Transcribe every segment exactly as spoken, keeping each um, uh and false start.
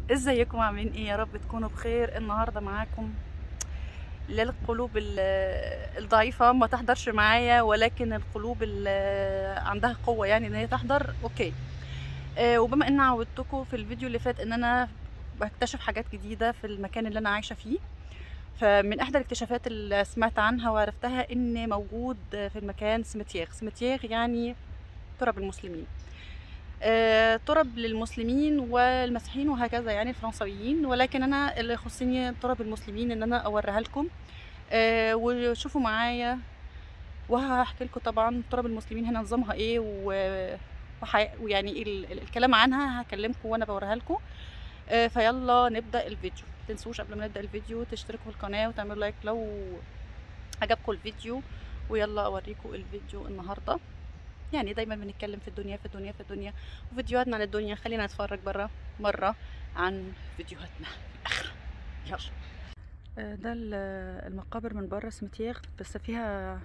ازيكم عاملين ايه؟ يا رب تكونوا بخير. النهارده معاكم للقلوب ال- الضعيفه ما تحضرش معايا، ولكن القلوب اللي عندها قوه يعني ان هي تحضر. اوكي. آه، وبما ان عودتكم في الفيديو اللي فات ان انا بكتشف حاجات جديده في المكان اللي انا عايشه فيه، فمن احدى الاكتشافات اللي سمعت عنها وعرفتها ان موجود في المكان سمتياغ. سمتياغ يعني تراب المسلمين. آه، ترب للمسلمين والمسيحيين وهكذا، يعني الفرنسويين، ولكن انا اللي يخصني ترب المسلمين ان انا اوريها لكم. آه، وشوفوا معايا وهحكي لكم طبعا ترب المسلمين هنا نظامها ايه و وحي... ويعني ال... ال- الكلام عنها هكلمكم وانا بوريها لكم. آه، فيلا نبدا الفيديو. متنسوش قبل ما نبدا الفيديو تشتركوا في القناه وتعملوا لايك لو عجبكم الفيديو. ويلا اوريكم الفيديو النهارده. يعني دايما بنتكلم في الدنيا في الدنيا في الدنيا وفيديوهاتنا عن الدنيا، خلينا نتفرج برا مرة عن فيديوهاتنا في الآخر. يلا. آه، ده ال- المقابر من بره سمتياغ، بس فيها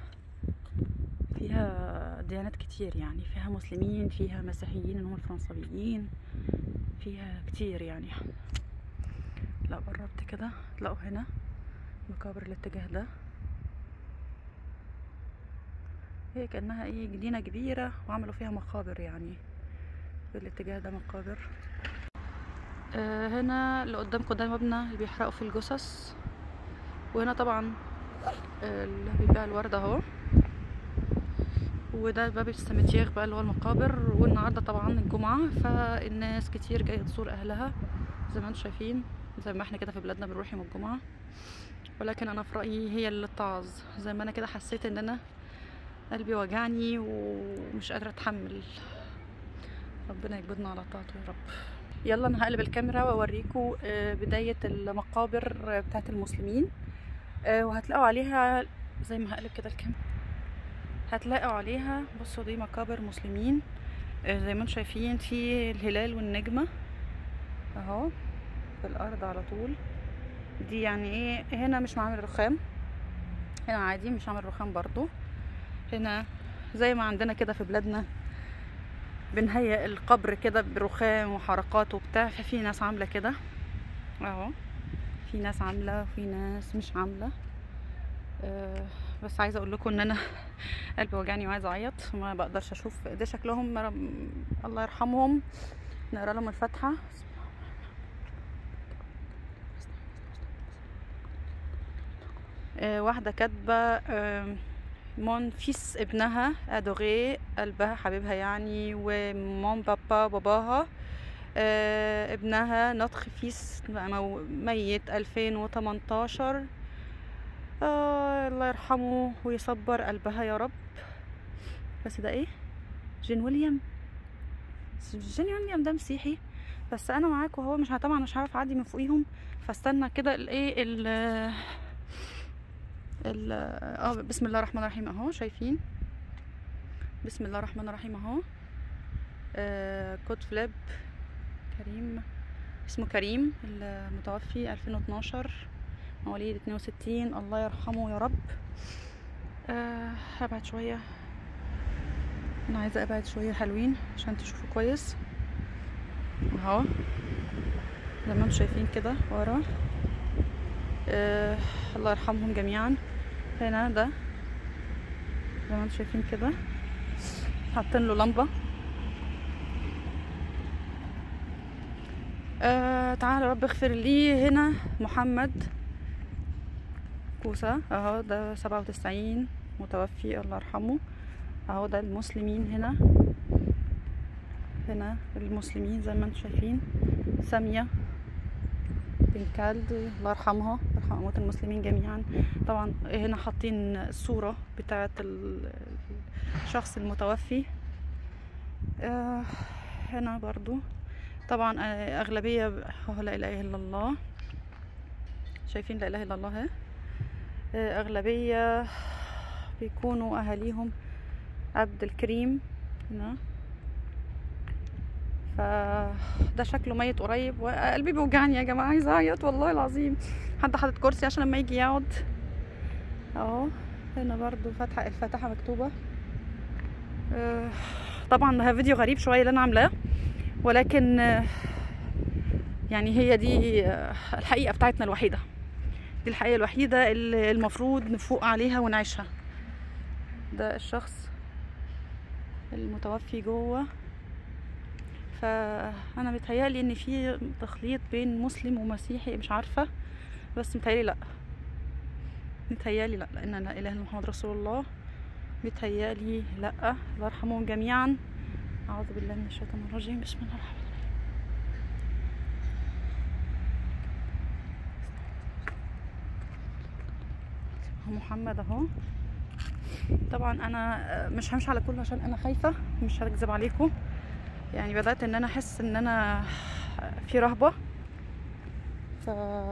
فيها ديانات كتير، يعني فيها مسلمين، فيها مسيحيين اللي هم الفرنسويين، فيها كتير يعني. لو قربت كده تلاقوا هنا مقابر الاتجاه ده، هي كأنها ايه جنينة كبيرة وعملوا فيها مقابر، يعني في الاتجاه ده مقابر. آه، هنا اللي قدامكم ده مبنى اللي بيحرقوا فيه الجثث، وهنا طبعا آه، اللي بيبيع الورد اهو، وده باب السمتياغ بقى اللي هو المقابر. والنهارده طبعا الجمعة، فالناس كتير جاية تزور اهلها زي ما انتم شايفين، زي ما احنا كده في بلادنا بنروح يوم الجمعة. ولكن انا في رأيي هي اللي اتعظ، زي ما انا كده حسيت ان انا قلبي وجعني ومش قادرة اتحمل. ربنا يجبرنا على طاعته يا رب. يلا انا هقلب الكاميرا واوريكم آه، بداية المقابر بتاعت المسلمين. آه، وهتلاقوا عليها زي ما هقلب كده الكاميرا، هتلاقوا عليها بصوا دي مقابر مسلمين. آه، زي ما انتم شايفين في الهلال والنجمة اهو في الارض على طول. دي يعني ايه، هنا مش معامل رخام، هنا عادي مش معامل رخام برضو. هنا زي ما عندنا كده في بلادنا بنهيئ القبر كده برخام وحركات وبتاع، ففي ناس عاملة كده اهو، في ناس عاملة وفي ناس مش عاملة. أه بس عايزه اقول لكم ان انا قلبي وجعني وعايزه اعيط، ما بقدرش اشوف ده شكلهم. الله يرحمهم. نقرا لهم الفاتحه. أه واحده كاتبه أه مون فيس ابنها ادوغي، قلبها حبيبها يعني، ومون بابا باباها. أه ابنها نطخ فيس ميت ألفين وتمنتاشر. آه الله يرحمه ويصبر قلبها يا رب. بس ده ايه، جين ويليام. جين ويليام ده مسيحي، بس انا معاكم وهو مش طبعا مش هعرف اعدي من فوقيهم، فاستنى كده الايه ال ال اه بسم الله الرحمن الرحيم اهو شايفين، بسم الله الرحمن الرحيم اهو. آه كود فليب كريم، اسمه كريم المتوفي ألفين واتناشر، مواليد اتنين وستين. الله يرحمه يا رب. آه هبعد شويه، انا عايزه ابعد شويه حلوين عشان تشوفوا كويس اهو، زي ما انتم شايفين كده ورا. آه الله يرحمهم جميعا. هنا ده زي ما انتم شايفين كده حاطين له لمبه. آه تعالى رب اغفر لي. هنا محمد كوسة اهو، ده سبعة وتسعين متوفي الله يرحمه اهو. ده المسلمين هنا، هنا المسلمين زي ما انتم شايفين. سامية بن كالد الله يرحمها، يرحم اموات المسلمين جميعا. طبعا هنا حاطين الصورة بتاعة الشخص المتوفي. آه هنا برضو طبعا اغلبية لا اله الا الله، شايفين لا اله الا الله اهي. اغلبية بيكونوا اهاليهم عبد الكريم هنا، فده شكله ميت قريب وقلبي بيوجعني يا جماعه، عايزه اعيط والله العظيم. حد حاطط كرسي عشان لما يجي يقعد اهو. هنا برضو فاتحه الفاتحه مكتوبه. أه طبعا ده فيديو غريب شويه اللي انا عاملاه، ولكن أه يعني هي دي الحقيقة بتاعتنا الوحيدة، دي الحقيقة الوحيدة اللي المفروض نفوق عليها ونعيشها. ده الشخص المتوفي جوه. فأنا متهيألي إن في تخليط بين مسلم ومسيحي، مش عارفة، بس متهيألي لأ، متهيألي لأ، لأن لا إله إلا محمد رسول الله. متهيألي لأ. الله يرحمهم جميعا. أعوذ بالله من الشيطان الرجيم. بسم الله الرحمن الرحيم. محمد اهو. طبعا انا مش همشي على كله عشان انا خايفه، مش هكذب عليكم. يعني بدات ان انا احس ان انا في رهبه، ف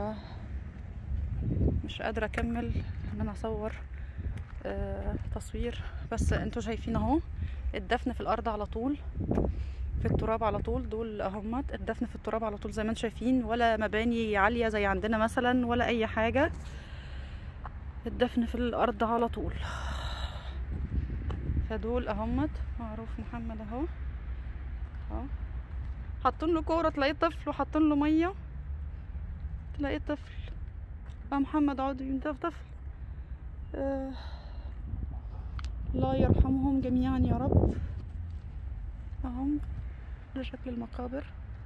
مش قادره اكمل ان انا اصور آه تصوير. بس انتوا شايفين اهو الدفن في الارض على طول، في التراب على طول. دول اهمت الدفن في التراب على طول زي ما انتم شايفين، ولا مباني عاليه زي عندنا مثلا ولا اي حاجه. الدفن في الارض على طول. فدول اهمت معروف محمد اهو اهو. حاطين له كوره تلاقيه طفل، وحاطين له ميه تلاقيه طفل. اه محمد عودي ده طفل. آه الله يرحمهم جميعا يا رب. اهم ده شكل المقابر.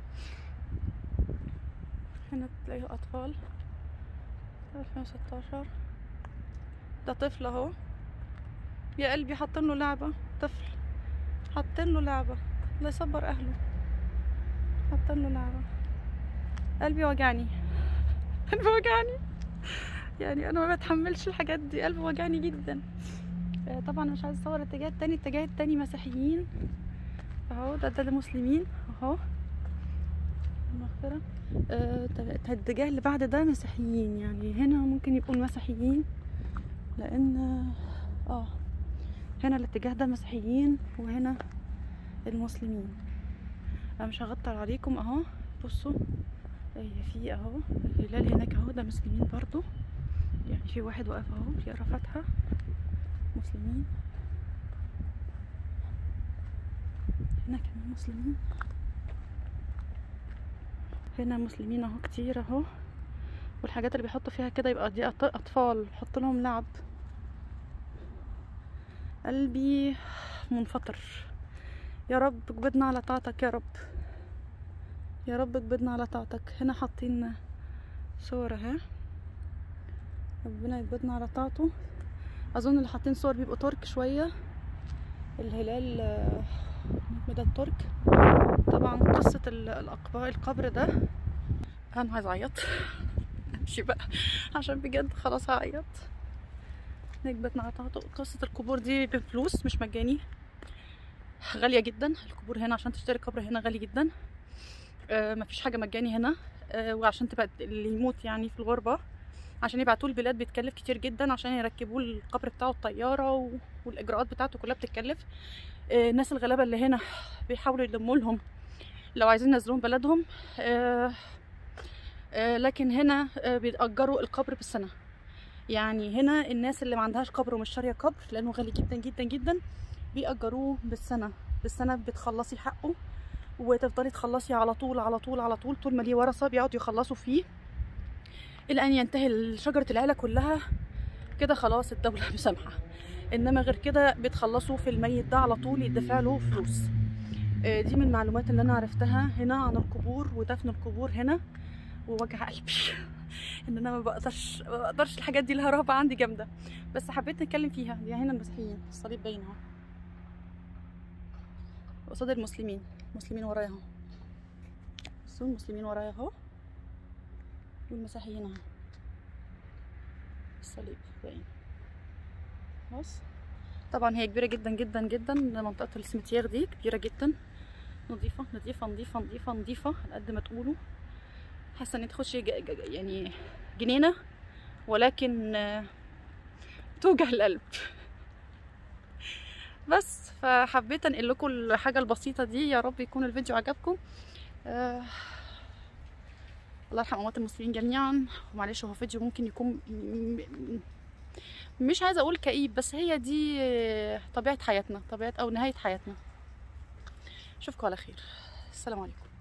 هنا تلاقيه اطفال. ألفين وستاشر. ده طفل اهو يا قلبي، حاطين له لعبه. طفل حاطين له لعبه، الله يصبر اهله. حاطين له لعبه. قلبي وجعني، قلبي وجعني. يعني انا ما بتحملش الحاجات دي، قلبي وجعني جدا. آه طبعا مش عايزه اصور الاتجاه التاني. الاتجاه التاني مسيحيين اهو. ده ده مسلمين اهو. المغفره. آه الاتجاه اللي بعد ده مسيحيين. يعني هنا ممكن يكون مسيحيين، لان اه هنا الاتجاه ده مسيحيين وهنا المسلمين. انا مش هغطر عليكم اهو. بصوا هي في اهو الهلال هناك اهو، ده مسلمين برضو. يعني في واحد واقف اهو يقرا فاتحه. مسلمين. هنا كمان مسلمين. هنا مسلمين اهو كتير اهو. والحاجات اللي بيحطوا فيها كده يبقى دي اطفال، بيحط لهم لعب. قلبي منفطر. يا رب اقبضنا على طاعتك يا رب، يا رب اقبضنا على طاعتك. هنا حاطين صور اهي، ربنا يقبضنا على طاعته. اظن اللي حاطين صور بيبقوا ترك شويه. الهلال ده الترك. طبعا قصه الاقبار القبر ده. انا عايزه اعيط. امشي بقى عشان بجد خلاص هعيط. نقبضنا على طاعته. قصه القبور دي بفلوس مش مجاني، غاليه جدا. القبور هنا عشان تشتري قبر هنا غالي جدا. آه مفيش حاجه مجاني هنا. آه وعشان تبقى اللي يموت يعني في الغربه عشان يبعتوه البلاد بيتكلف كتير جدا، عشان يركبوه القبر بتاعه الطياره والاجراءات بتاعته كلها بتتكلف. آه الناس الغلابه اللي هنا بيحاولوا يلموا لهم لو عايزين ينزلوهم بلدهم. آه آه لكن هنا آه بيتأجروا القبر بالسنه. يعني هنا الناس اللي ما عندهاش قبر ومش شاريه قبر لانه غالي جدا جدا جدا بيأجروه بالسنه. بالسنه بتخلصي حقه وتفضلي تخلصي على طول على طول على طول. طول ما ليه ورثه بيقعدوا يخلصوا فيه الى ان ينتهي شجره العيله كلها. كده خلاص الدوله مسامحه. انما غير كده بتخلصوا في الميت ده على طول، يدفع له فلوس. دي من المعلومات اللي انا عرفتها هنا عن القبور ودفن القبور هنا. ووجع قلبي ان انا ما بقدرش ما بقدرش الحاجات دي لها رهبه عندي جامده، بس حبيت نتكلم فيها. دي هنا المسيحيين، الصليب باين اهو قصاد المسلمين. المسلمين ورايا اهو. بصوا المسلمين ورايا اهو والمسيحيين اهو. الصليب باين. بص طبعا هي كبيره جدا جدا جدا. منطقه السمتيير دي كبيره جدا، نظيفه نظيفه نظيفه نظيفه نظيفه على قد ما تقولوا. حاسه ان تخشي يعني جنينه، ولكن توجع القلب. بس فحبيت انقل لكم الحاجه البسيطه دي. يا رب يكون الفيديو عجبكم. آه الله يرحم اموات المسلمين جميعا. ومعلش هو فيديو ممكن يكون مش عايزه اقول كئيب، بس هي دي طبيعه حياتنا، طبيعه او نهايه حياتنا. اشوفكم على خير. السلام عليكم.